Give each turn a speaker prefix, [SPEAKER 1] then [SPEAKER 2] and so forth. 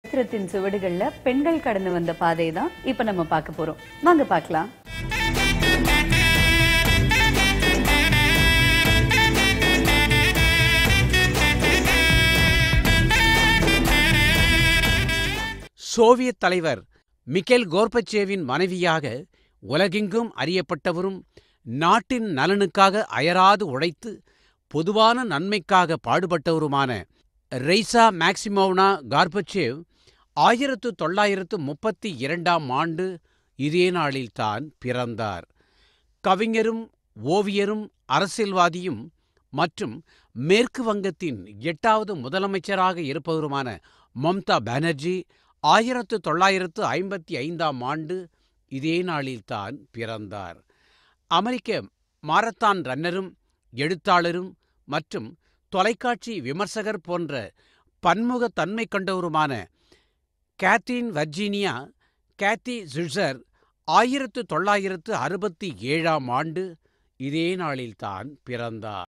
[SPEAKER 1] சரித்திரத்தின் சுவடுகள்ல பெண்கள் கடந்து வந்த பாதை தான் இப்ப நம்ம பார்க்க போறோம். வாங்க பார்க்கலாம்.
[SPEAKER 2] சோவியத் தலைவர் மிகேல் கோர்பச்சேவின் மனைவியாக உலகெங்கும் அறியப்பட்டவரும் நாட்டின் நலனுக்காக அயராது உழைத்து பொதுவான நன்மைக்காக பாடுபட்டவருமான ரெய்சா மேக்சிமோவ்னா கார்பச்சேவ் 1932 இதே நாளில்தான் பிறந்தார். கவிஞரும் ஓவியரும் அரசியல்வாதியும் மற்றும் மேற்கு வங்கத்தின் 8வது முதலமைச்சராக இருப்பவருமான மம்தா பானர்ஜி 1955 இதே நாளில்தான் பிறந்தார். அமெரிக்க மாரத்தான் ரன்னரும் எழுத்தாளரும் மற்றும் தொலைக்காட்சி விமர்சகர் போன்ற பன்முகத்தன்மை கொண்டவருமான கேத்ரீன் வர்ஜீனியா கேத்தி ஜுல்சர் 1967 இதே நாளில்தான் பிறந்தார்.